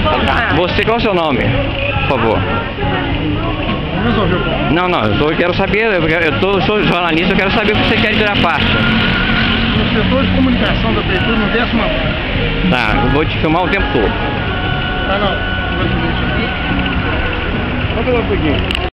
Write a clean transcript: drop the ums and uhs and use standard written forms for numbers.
Você, qual é o seu nome? Por favor. Resolveu. Não, eu quero saber, sou jornalista, eu quero saber o que você quer tirar pasta. No setor de comunicação da prefeitura, no 10º andar. Tá, eu vou te filmar o tempo todo. Ah, não. Não vai te deixar. Vamos pegar um pouquinho.